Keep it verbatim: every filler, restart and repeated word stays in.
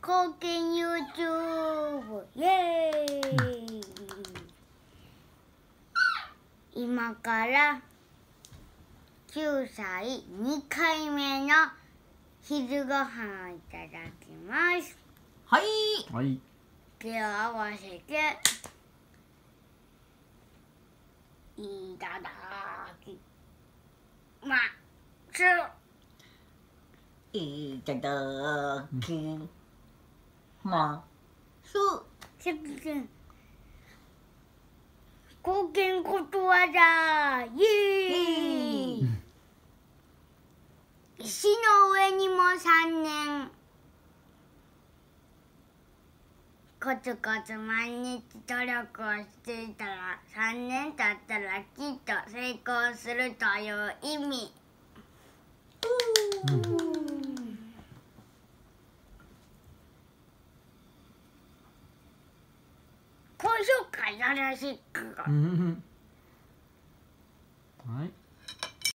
貢献 YouTube イエーイ、うん、今からきゅうさいにかいめの昼ごはんをいただきます。 はい、 はい、 手を合わせていただきますいただきますせくくん貢献ことわざイエーイ、石の上にもさんねん、コツコツ毎日努力をしていたらさんねん経ったらきっと成功するという意味。 うん、 高評価よろしく。 うん